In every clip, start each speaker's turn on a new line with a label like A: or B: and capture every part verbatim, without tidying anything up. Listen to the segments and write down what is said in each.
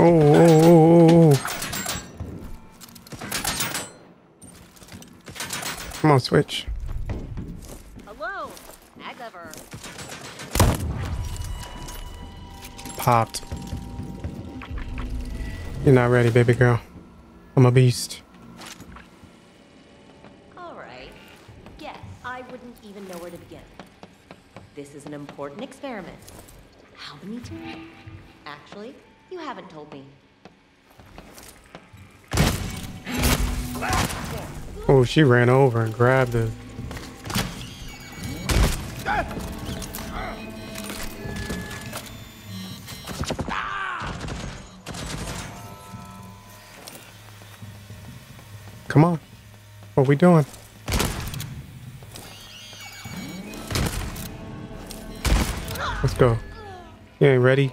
A: Oh, oh, oh, oh. Come on, switch.
B: Hello, mag lever.
A: Popped. You're not ready, baby girl. I'm a beast.
B: All right. Yes, I wouldn't even know where to begin. This is an important experiment. How many times? Actually, you haven't told me.
A: Oh, she ran over and grabbed it. Come on. What we doing? Let's go. You ain't ready?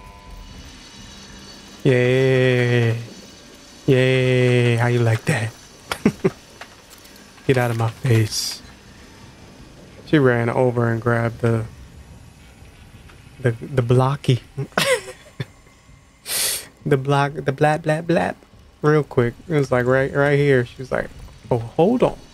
A: Yeah. Yeah. How you like that? Get out of my face. She ran over and grabbed the the the blocky. the block the blap blap blap real quick. It was like right right here. She was like, oh, hold on.